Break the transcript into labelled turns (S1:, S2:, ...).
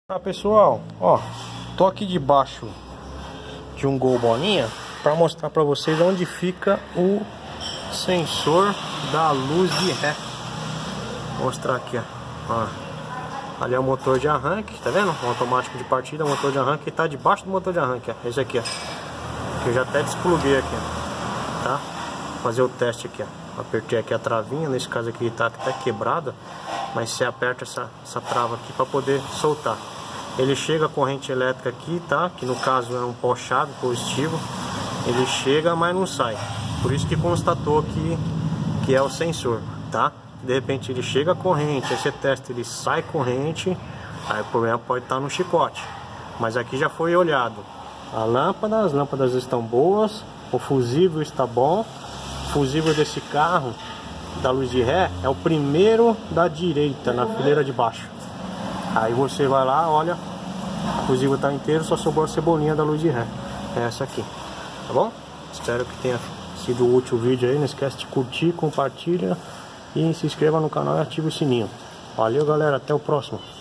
S1: Pessoal, ó, tô aqui debaixo de um Gol Bolinha para mostrar para vocês onde fica o sensor da luz de ré. Vou mostrar aqui, ó. Ali é o motor de arranque, tá vendo? O automático de partida, o motor de arranque tá debaixo do motor de arranque, ó. Esse aqui, ó, que eu já até despluguei aqui, ó, tá? Vou fazer o teste aqui, ó. Apertei aqui a travinha, nesse caso aqui tá até quebrada, mas você aperta essa trava aqui para poder soltar. Ele chega a corrente elétrica aqui, tá? Que no caso é um pó-chave positivo. Ele chega, mas não sai. Por isso que constatou que é o sensor, tá? De repente ele chega a corrente, aí você testa, ele sai corrente, aí o problema pode estar no chicote. Mas aqui já foi olhado. As lâmpadas estão boas, o fusível está bom. O fusível desse carro, da luz de ré, é o primeiro da direita, na fileira de baixo. Aí você vai lá, olha, o fusível está inteiro, só sobrou a cebolinha da luz de ré. É essa aqui, tá bom? Espero que tenha sido útil o vídeo aí. Não esquece de curtir, compartilha e se inscreva no canal e ative o sininho. Valeu, galera, até o próximo.